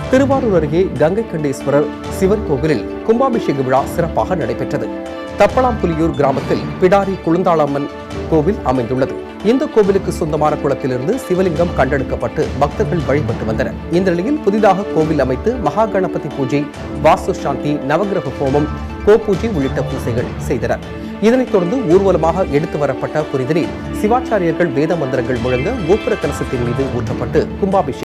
திருவாரூர் அருகே கங்கை கண்டேஸ்வரர் சிவன் கோவிலில் கும்பாபிஷேக விழா சிறப்பாக நடைபெற்றது. தப்பலாம்புலியூர் கிராமத்தில் பிடாரி குளுந்தாளம்மன் கோவில் அமைந்துள்ளது. இந்த கோவிலுக்கு சொந்தமான குளத்திலிருந்து சிவலிங்கம் கண்டெடுக்கப்பட்டு பக்தர்கள் வழிபட்டு வந்தனர். இந்த நிலையில் புதிதாக கோவில் அமைத்து மகா கணபதி பூஜை, வாஸ்து சாந்தி, நவகிரக ஹோமம், கோபூஜை உள்ளிட்ட பூஜைகள் செய்தனர். இதனைத் தொடர்ந்து ஊர்வலமாக எடுத்து வரப்பட்ட புனித நீர் சிவாச்சாரியர்கள் வேத மந்திரங்கள் முழங்க கோபுர கலசத்தின் மீது ஊற்றப்பட்டு கும்பாபிஷேகம்